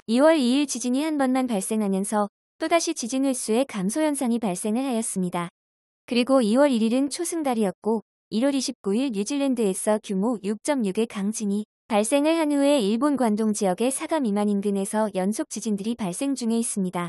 2월 2일 지진이 한 번만 발생하면서 또다시 지진 횟수의 감소 현상이 발생을 하였습니다. 그리고 2월 1일은 초승달이었고 1월 29일 뉴질랜드에서 규모 6.6의 강진이 발생을 한 후에 일본 관동 지역의 사가 미만 인근에서 연속 지진들이 발생 중에 있습니다.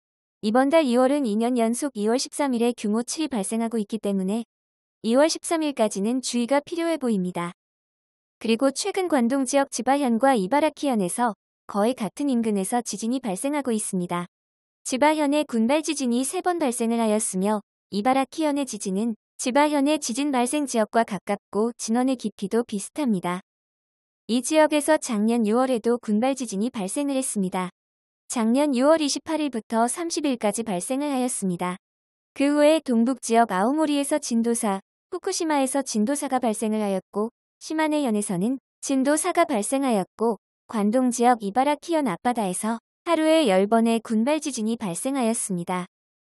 이번 달 2월은 2년 연속 2월 13일에 규모 7이 발생하고 있기 때문에 2월 13일까지는 주의가 필요해 보입니다. 그리고 최근 관동 지역 지바현과 이바라키현에서 거의 같은 인근에서 지진이 발생하고 있습니다. 지바현의 군발 지진이 3번 발생을 하였으며 이바라키현의 지진은 지바현의 지진 발생 지역과 가깝고 진원의 깊이도 비슷합니다. 이 지역에서 작년 6월에도 군발 지진이 발생을 했습니다. 작년 6월 28일부터 30일까지 발생을 하였습니다. 그 후에 동북지역 아오모리에서 진도 4, 후쿠시마에서 진도 4가 발생을 하였고 시마네현에서는 진도 4가 발생하였고 관동지역 이바라키현 앞바다에서 하루에 10번의 군발 지진이 발생하였습니다.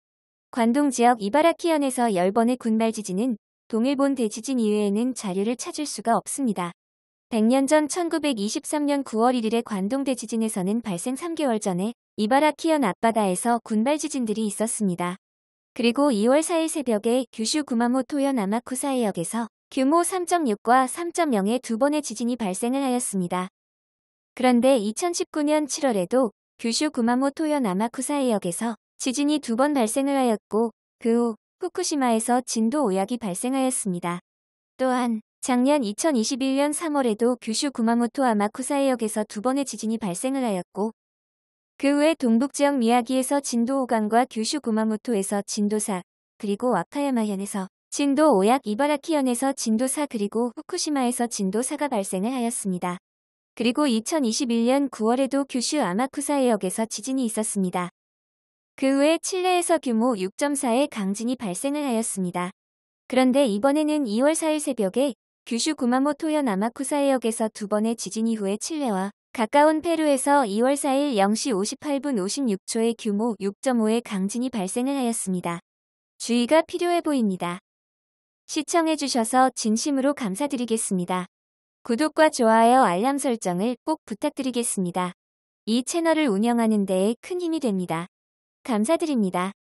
관동지역 이바라키현에서 10번의 군발 지진은 동일본 대지진 이외에는 자료를 찾을 수가 없습니다. 100년 전 1923년 9월 1일의 관동 대지진에서는 발생 3개월 전에 이바라키현 앞바다에서 군발 지진들이 있었습니다. 그리고 2월 4일 새벽에 규슈 구마모토현 아마쿠사해역에서 규모 3.6과 3.0의 2번의 지진이 발생을 하였습니다. 그런데 2019년 7월에도 규슈 구마모토현 아마쿠사해역에서 지진이 2번 발생을 하였고 그 후 후쿠시마에서 진도 5약이 발생하였습니다. 또한 작년 2021년 3월에도 규슈 구마모토 아마쿠사해역에서 2번의 지진이 발생을 하였고 그 후에 동북지역 미야기에서 진도 5강과 규슈 구마모토에서 진도 4, 그리고 와카야마현에서 진도 5약 이바라키현에서 진도 4 그리고 후쿠시마에서 진도 4가 발생을 하였습니다. 그리고 2021년 9월에도 규슈 아마쿠사해역에서 지진이 있었습니다. 그 후에 칠레에서 규모 6.4의 강진이 발생을 하였습니다. 그런데 이번에는 2월 4일 새벽에 규슈 구마모토현 아마쿠사해역에서 2번의 지진 이후에 칠레와 가까운 페루에서 2월 4일 0시 58분 56초의 규모 6.5의 강진이 발생을 하였습니다. 주의가 필요해 보입니다. 시청해주셔서 진심으로 감사드리겠습니다. 구독과 좋아요 알람 설정을 꼭 부탁드리겠습니다. 이 채널을 운영하는 데에 큰 힘이 됩니다. 감사드립니다.